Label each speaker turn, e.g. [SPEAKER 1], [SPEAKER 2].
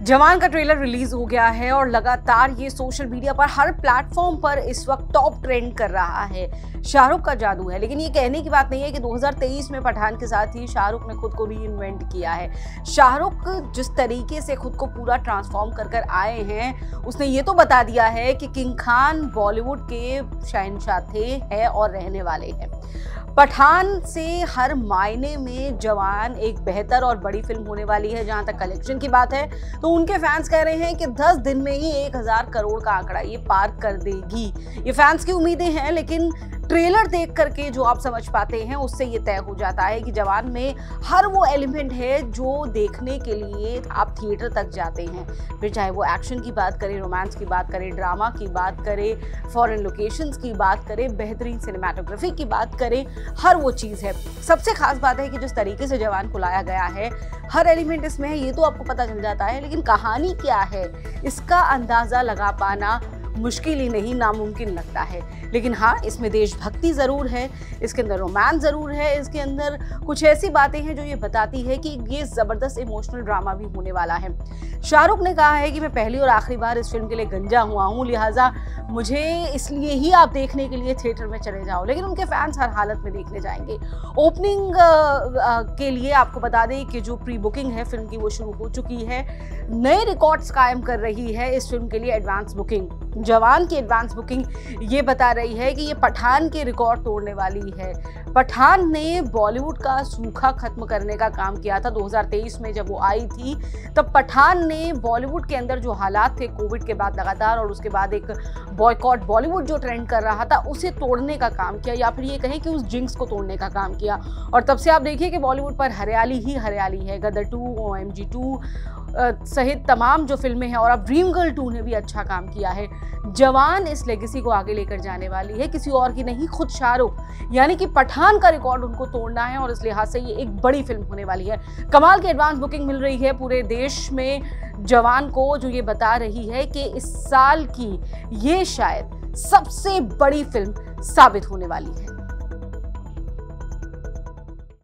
[SPEAKER 1] जवान का trailer release हो गया है और लगातार ये सोशल मीडिया पर हर प्लेटफॉर्म पर इस वक्त टॉप ट्रेंड कर रहा है। शाहरुख का जादू है, लेकिन ये कहने की बात नहीं है कि 2023 में पठान के साथ ही शाहरुख ने खुद को रीइन्वेंट किया है। शाहरुख जिस तरीके से खुद को पूरा ट्रांसफॉर्म कर आए हैं, उसने ये तो बता दिया है कि किंग खान बॉलीवुड के शहंशाह थे, है और रहने वाले हैं। पठान से हर मायने में जवान एक बेहतर और बड़ी फिल्म होने वाली है। जहां तक कलेक्शन की बात है तो उनके फैंस कह रहे हैं कि 10 दिन में ही 1000 करोड़ का आंकड़ा ये पार कर देगी। ये फैंस की उम्मीदें हैं, लेकिन ट्रेलर देख करके जो आप समझ पाते हैं उससे ये तय हो जाता है कि जवान में हर वो एलिमेंट है जो देखने के लिए आप थिएटर तक जाते हैं। फिर चाहे वो एक्शन की बात करें, रोमांस की बात करें, ड्रामा की बात करें, फॉरेन लोकेशंस की बात करें, बेहतरीन सिनेमैटोग्राफी की बात करें, हर वो चीज़ है। सबसे खास बात है कि जिस तरीके से जवान को लाया गया है, हर एलिमेंट इसमें है, ये तो आपको पता चल जाता है, लेकिन कहानी क्या है इसका अंदाज़ा लगा पाना मुश्किल ही नहीं, नामुमकिन लगता है। लेकिन हाँ, इसमें देशभक्ति ज़रूर है, इसके अंदर रोमांस ज़रूर है, इसके अंदर कुछ ऐसी बातें हैं जो ये बताती है कि ये ज़बरदस्त इमोशनल ड्रामा भी होने वाला है। शाहरुख ने कहा है कि मैं पहली और आखिरी बार इस फिल्म के लिए गंजा हुआ हूँ, लिहाजा मुझे इसलिए ही आप देखने के लिए थिएटर में चले जाओ। लेकिन उनके फैंस हर हालत में देखने जाएंगे। ओपनिंग के लिए आपको बता दें कि जो प्री बुकिंग है फिल्म की वो शुरू हो चुकी है। नए रिकॉर्ड्स कायम कर रही है इस फिल्म के लिए एडवांस बुकिंग। जवान की एडवांस बुकिंग ये बता रही है कि ये पठान के रिकॉर्ड तोड़ने वाली है। पठान ने बॉलीवुड का सूखा खत्म करने का काम किया था 2023 में जब वो आई थी। तब पठान ने बॉलीवुड के अंदर जो हालात थे कोविड के बाद लगातार, और उसके बाद एक बॉयकॉट बॉलीवुड जो ट्रेंड कर रहा था उसे तोड़ने का काम किया, या फिर ये कहें कि उस जिंक्स को तोड़ने का काम किया। और तब से आप देखिए कि बॉलीवुड पर हरियाली ही हरियाली है। गदर 2, OMG 2 सहित तमाम जो फिल्में हैं, और अब ड्रीम गर्ल 2 ने भी अच्छा काम किया है। जवान इस लेगेसी को आगे लेकर जाने वाली है, किसी और की नहीं, खुद शाहरुख। यानी कि पठान का रिकॉर्ड उनको तोड़ना है, और इस लिहाज से ये एक बड़ी फिल्म होने वाली है। कमाल की एडवांस बुकिंग मिल रही है पूरे देश में जवान को, जो ये बता रही है कि इस साल की ये शायद सबसे बड़ी फिल्म साबित होने वाली है।